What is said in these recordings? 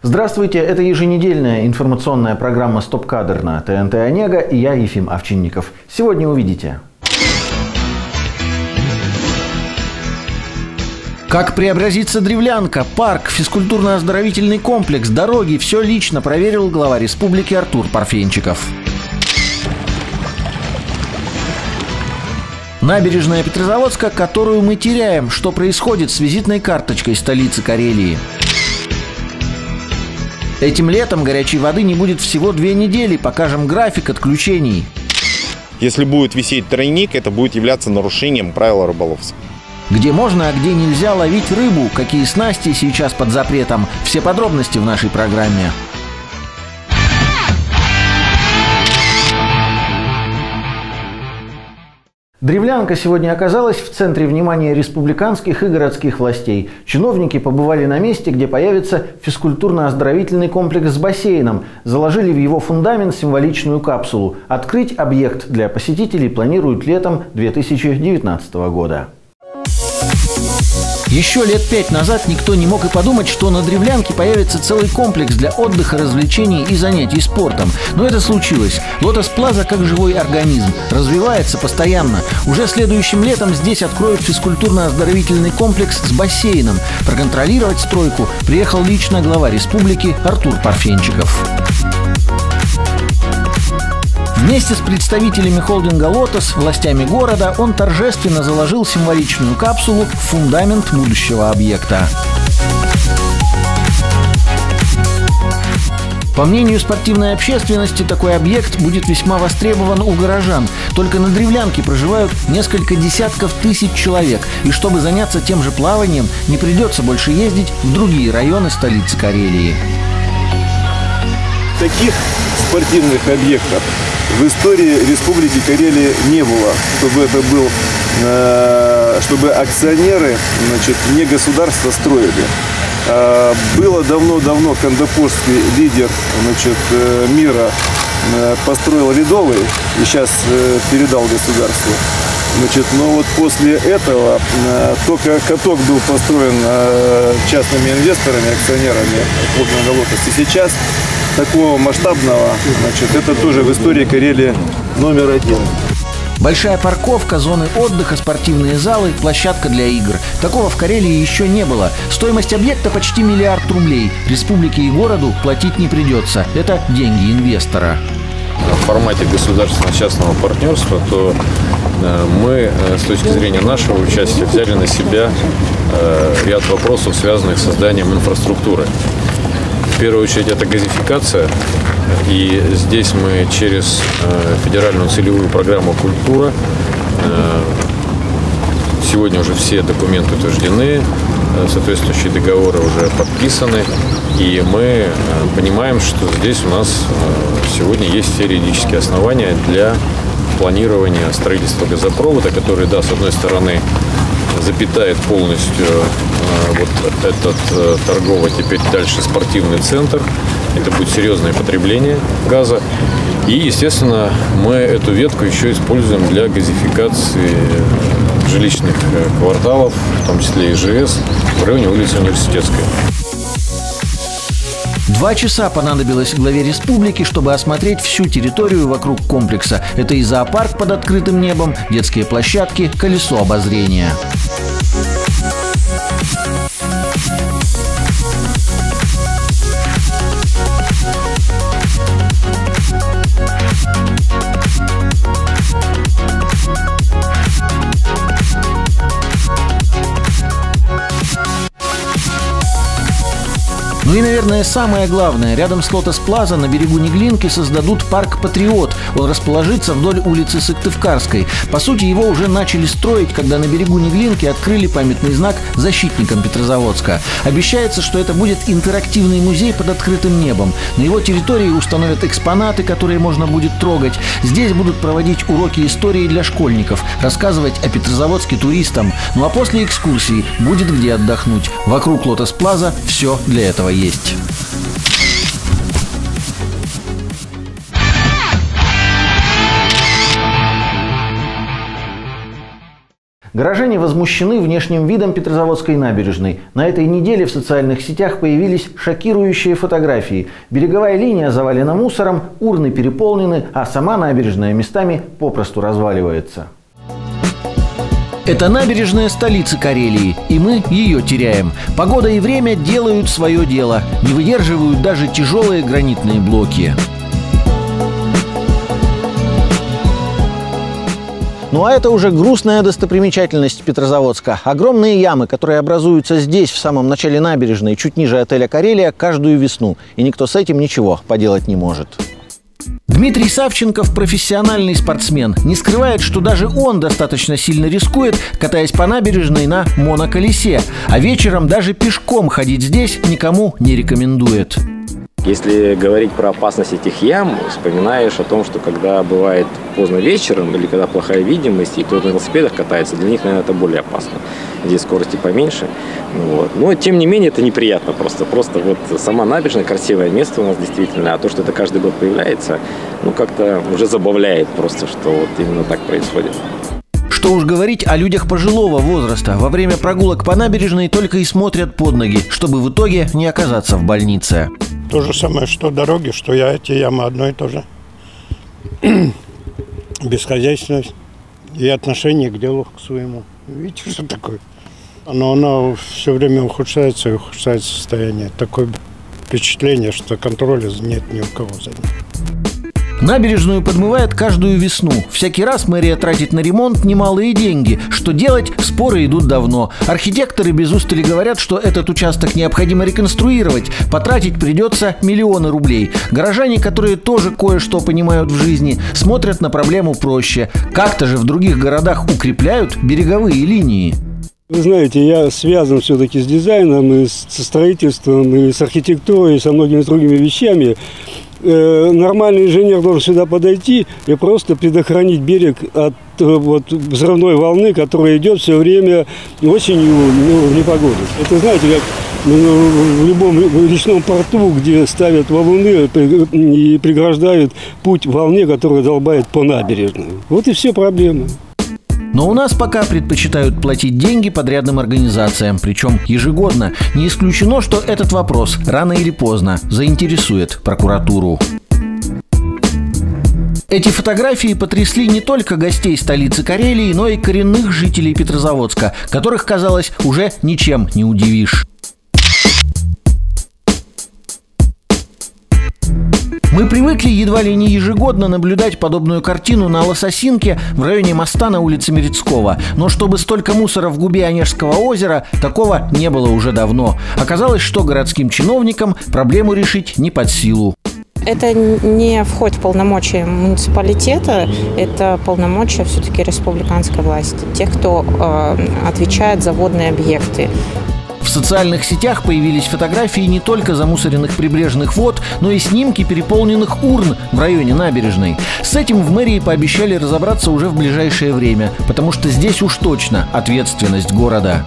Здравствуйте, это еженедельная информационная программа «Стоп-кадр» на ТНТ «Онега» и я, Ефим Овчинников. Сегодня увидите. Как преобразится Древлянка, парк, физкультурно-оздоровительный комплекс, дороги – все лично проверил глава республики Артур Парфенчиков. Набережная Петрозаводска, которую мы теряем. Что происходит с визитной карточкой столицы Карелии? Этим летом горячей воды не будет всего 2 недели. Покажем график отключений. Если будет висеть тройник, это будет являться нарушением правил рыболовства. Где можно, а где нельзя ловить рыбу, какие снасти сейчас под запретом. Все подробности в нашей программе. Древлянка сегодня оказалась в центре внимания республиканских и городских властей. Чиновники побывали на месте, где появится физкультурно-оздоровительный комплекс с бассейном. Заложили в его фундамент символичную капсулу. Открыть объект для посетителей планируют летом 2019 года. Еще лет 5 назад никто не мог и подумать, что на Древлянке появится целый комплекс для отдыха, развлечений и занятий спортом. Но это случилось. Лотос Плаза как живой организм. Развивается постоянно. Уже следующим летом здесь откроют физкультурно-оздоровительный комплекс с бассейном. Проконтролировать стройку приехал лично глава республики Артур Парфенчиков. Вместе с представителями холдинга «Лотос», властями города, он торжественно заложил символичную капсулу в фундамент будущего объекта. По мнению спортивной общественности, такой объект будет весьма востребован у горожан. Только на Древлянке проживают несколько десятков тысяч человек. И чтобы заняться тем же плаванием, не придется больше ездить в другие районы столицы Карелии. Таких спортивных объектов в истории Республики Карелия не было, чтобы это был, чтобы акционеры, не государство строили. Было давно Кандапорский лидер мира построил ледовый и сейчас передал государству. Но вот после этого только каток был построен частными инвесторами, акционерами холдинга «Лотос». И сейчас такого масштабного, это тоже в истории Карелии номер 1. Большая парковка, зоны отдыха, спортивные залы, площадка для игр. Такого в Карелии еще не было. Стоимость объекта почти 1 миллиард рублей. Республике и городу платить не придется. Это деньги инвестора. В формате государственно-частного партнерства, то мы с точки зрения нашего участия взяли на себя ряд вопросов, связанных с созданием инфраструктуры. В первую очередь это газификация, и здесь мы через федеральную целевую программу «Культура», сегодня уже все документы утверждены, соответствующие договоры уже подписаны, и мы понимаем, что здесь у нас сегодня есть все юридические основания для планирования строительства газопровода, который, да, с одной стороны, запитает полностью вот этот торговый, теперь дальше спортивный центр. Это будет серьезное потребление газа. И, естественно, мы эту ветку еще используем для газификации жилищных кварталов, в том числе ИЖС, в районе улицы Университетской. 2 часа понадобилось главе республики, чтобы осмотреть всю территорию вокруг комплекса. Это и зоопарк под открытым небом, детские площадки, колесо обозрения. Ну и, наверное, самое главное, рядом с Лотос Плаза на берегу Неглинки создадут парк «Патриот». Он расположится вдоль улицы Сыктывкарской. По сути, его уже начали строить, когда на берегу Неглинки открыли памятный знак защитникам Петрозаводска. Обещается, что это будет интерактивный музей под открытым небом. На его территории установят экспонаты, которые можно будет трогать. Здесь будут проводить уроки истории для школьников, рассказывать о Петрозаводске туристам. Ну а после экскурсии будет где отдохнуть. Вокруг Лотос Плаза все для этого есть. Горожане возмущены внешним видом Петрозаводской набережной. На этой неделе в социальных сетях появились шокирующие фотографии. Береговая линия завалена мусором, урны переполнены, а сама набережная местами попросту разваливается. Это набережная столицы Карелии, и мы ее теряем. Погода и время делают свое дело. Не выдерживают даже тяжелые гранитные блоки. Ну а это уже грустная достопримечательность Петрозаводска. Огромные ямы, которые образуются здесь, в самом начале набережной, чуть ниже отеля «Карелия», каждую весну. И никто с этим ничего поделать не может. Дмитрий Савченков – профессиональный спортсмен. Не скрывает, что даже он достаточно сильно рискует, катаясь по набережной на моноколесе. А вечером даже пешком ходить здесь никому не рекомендует. Если говорить про опасность этих ям, вспоминаешь о том, что когда бывает поздно вечером или когда плохая видимость, и кто-то на велосипедах катается, для них, наверное, это более опасно. Здесь скорости поменьше. Вот. Но, тем не менее, это неприятно просто. Просто вот сама набережная, красивое место у нас действительно, а то, что это каждый год появляется, ну, как-то уже забавляет просто, что вот именно так происходит. Что уж говорить о людях пожилого возраста. Во время прогулок по набережной только и смотрят под ноги, чтобы в итоге не оказаться в больнице. То же самое, что дороги, что эти ямы одно и то же. Бесхозяйственность и отношение к делу, к своему. Видите, что такое? Оно все время ухудшается и ухудшается состояние. Такое впечатление, что контроля нет ни у кого за ним. Набережную подмывает каждую весну. Всякий раз мэрия тратит на ремонт немалые деньги. Что делать? Споры идут давно. Архитекторы без устали говорят, что этот участок необходимо реконструировать. Потратить придется миллионы рублей. Горожане, которые тоже кое-что понимают в жизни, смотрят на проблему проще. Как-то же в других городах укрепляют береговые линии. Вы знаете, я связан все-таки с дизайном, и со строительством, и с архитектурой, и со многими другими вещами. Нормальный инженер должен сюда подойти и просто предохранить берег от взрывной волны, которая идет все время осенью в непогоду. Это, знаете, как в любом речном порту, где ставят валуны и преграждают путь волне, которая долбает по набережной. Вот и все проблемы. Но у нас пока предпочитают платить деньги подрядным организациям, причем ежегодно. Не исключено, что этот вопрос рано или поздно заинтересует прокуратуру. Эти фотографии потрясли не только гостей столицы Карелии, но и коренных жителей Петрозаводска, которых, казалось, уже ничем не удивишь. Мы привыкли едва ли не ежегодно наблюдать подобную картину на Лососинке в районе моста на улице Мерецкого. Но чтобы столько мусора в губе Онежского озера, такого не было уже давно. Оказалось, что городским чиновникам проблему решить не под силу. Это не входит в полномочия муниципалитета, это полномочия все-таки республиканской власти, тех, кто отвечает за водные объекты. В социальных сетях появились фотографии не только замусоренных прибрежных вод, но и снимки переполненных урн в районе набережной. С этим в мэрии пообещали разобраться уже в ближайшее время, потому что здесь уж точно ответственность города.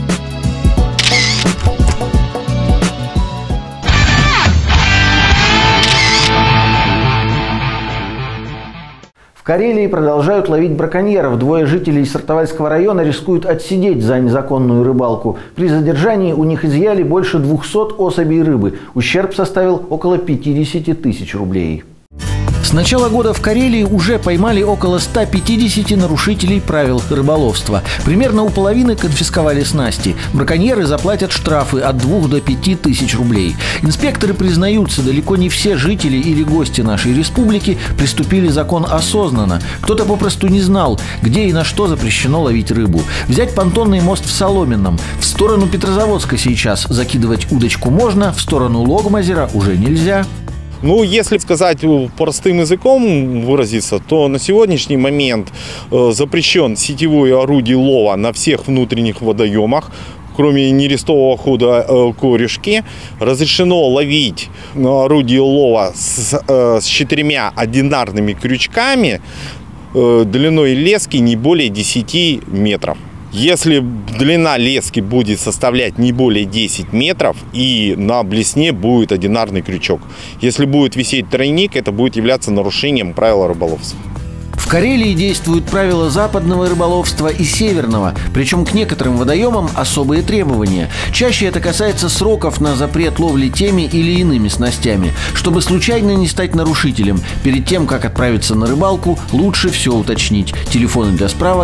В Карелии продолжают ловить браконьеров. Двое жителей Сартовальского района рискуют отсидеть за незаконную рыбалку. При задержании у них изъяли больше 200 особей рыбы. Ущерб составил около 50 тысяч рублей. С начала года в Карелии уже поймали около 150 нарушителей правил рыболовства. Примерно у половины конфисковали снасти. Браконьеры заплатят штрафы от 2 до 5 тысяч рублей. Инспекторы признаются, далеко не все жители или гости нашей республики приступили закон осознанно. Кто-то попросту не знал, где и на что запрещено ловить рыбу. Взять понтонный мост в Соломенном. В сторону Петрозаводска сейчас закидывать удочку можно, в сторону Логмазера уже нельзя. Ну, если сказать простым языком выразиться, то на сегодняшний момент запрещен сетевое орудие лова на всех внутренних водоемах, кроме нерестового хода корешки. Разрешено ловить орудие лова с 4 одинарными крючками длиной лески не более 10 метров. Если длина лески будет составлять не более 10 метров и на блесне будет одинарный крючок. Если будет висеть тройник, это будет являться нарушением правил рыболовства. В Карелии действуют правила западного рыболовства и северного, причем к некоторым водоемам особые требования. Чаще это касается сроков на запрет ловли теми или иными снастями. Чтобы случайно не стать нарушителем, перед тем, как отправиться на рыбалку, лучше все уточнить. Телефоны для справок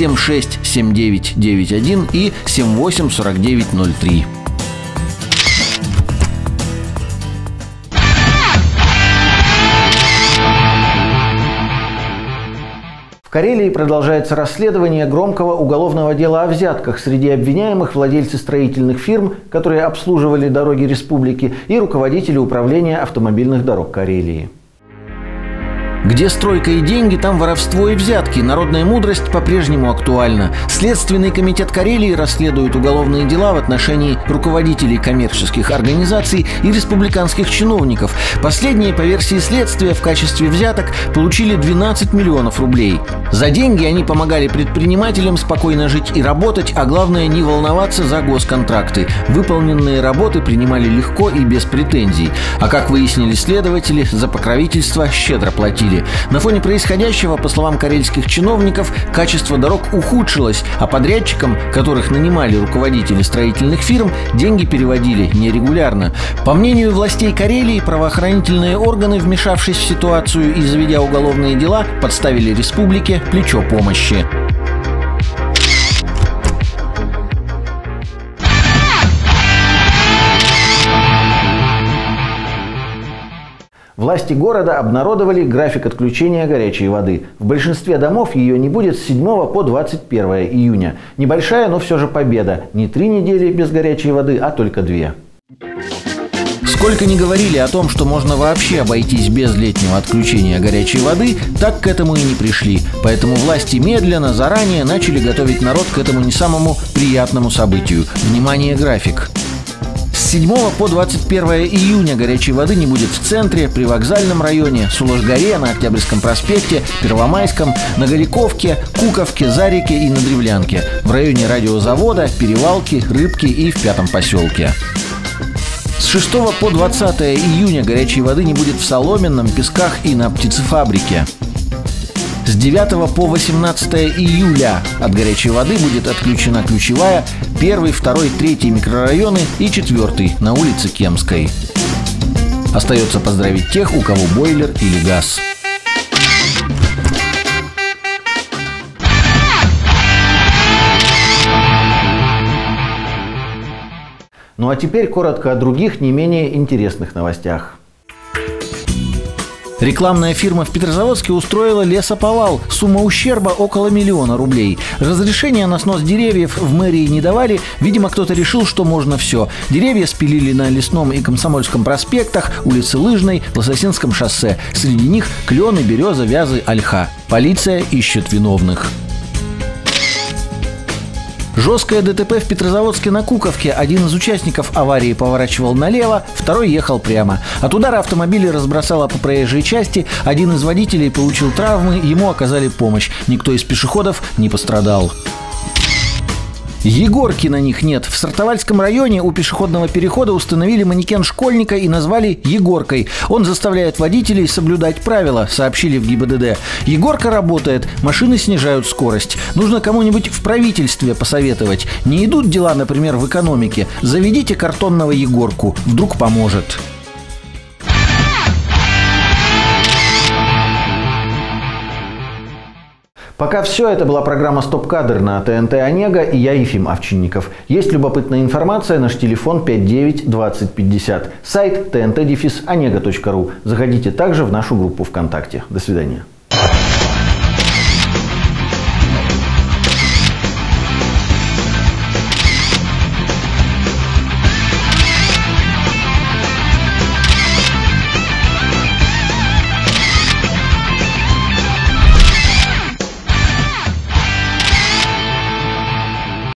767991 и 784903. В Карелии продолжается расследование громкого уголовного дела о взятках. Среди обвиняемых владельцы строительных фирм, которые обслуживали дороги республики, и руководители управления автомобильных дорог Карелии. Где стройка и деньги, там воровство и взятки. Народная мудрость по-прежнему актуальна. Следственный комитет Карелии расследует уголовные дела в отношении руководителей коммерческих организаций и республиканских чиновников. Последние, по версии следствия, в качестве взяток получили 12 миллионов рублей. За деньги они помогали предпринимателям спокойно жить и работать, а главное, не волноваться за госконтракты. Выполненные работы принимали легко и без претензий. А как выяснили следователи, за покровительство щедро платили. На фоне происходящего, по словам карельских чиновников, качество дорог ухудшилось, а подрядчикам, которых нанимали руководители строительных фирм, деньги переводили нерегулярно. По мнению властей Карелии, правоохранительные органы, вмешавшись в ситуацию и заведя уголовные дела, подставили республике плечо помощи. Власти города обнародовали график отключения горячей воды. В большинстве домов ее не будет с 7 по 21 июня. Небольшая, но все же победа. Не 3 недели без горячей воды, а только 2. Сколько ни говорили о том, что можно вообще обойтись без летнего отключения горячей воды, так к этому и не пришли. Поэтому власти медленно, заранее начали готовить народ к этому не самому приятному событию. Внимание, график. С 7 по 21 июня горячей воды не будет в центре, при вокзальном районе, Сулаш-горе, на Октябрьском проспекте, Первомайском, на Голиковке, Куковке, Зареке и на Древлянке, в районе радиозавода, Перевалки, Рыбки и в 5-м поселке. С 6 по 20 июня горячей воды не будет в Соломенном, Песках и на птицефабрике. С 9 по 18 июля от горячей воды будет отключена ключевая, 1, 2, 3 микрорайоны и 4 на улице Кемской. Остается поздравить тех, у кого бойлер или газ. Ну а теперь коротко о других, не менее интересных новостях. Рекламная фирма в Петрозаводске устроила лесоповал. Сумма ущерба около 1 миллиона рублей. Разрешения на снос деревьев в мэрии не давали. Видимо, кто-то решил, что можно все. Деревья спилили на Лесном и Комсомольском проспектах, улице Лыжной, Лососинском шоссе. Среди них клены, береза, вязы, ольха. Полиция ищет виновных. Жесткое ДТП в Петрозаводске на Куковке. Один из участников аварии поворачивал налево, второй ехал прямо. От удара автомобиля разбросало по проезжей части. Один из водителей получил травмы, ему оказали помощь. Никто из пешеходов не пострадал. Егорки на них нет. В Сартовальском районе у пешеходного перехода установили манекен школьника и назвали Егоркой. Он заставляет водителей соблюдать правила, сообщили в ГИБДД. Егорка работает, машины снижают скорость. Нужно кому-нибудь в правительстве посоветовать. Не идут дела, например, в экономике. Заведите картонного Егорку, вдруг поможет. Пока все. Это была программа «Стоп-кадр» на ТНТ «Онега» и я, Ефим Овчинников. Есть любопытная информация, наш телефон 59 20 50. Сайт tnt-onega.ru. Заходите также в нашу группу ВКонтакте. До свидания.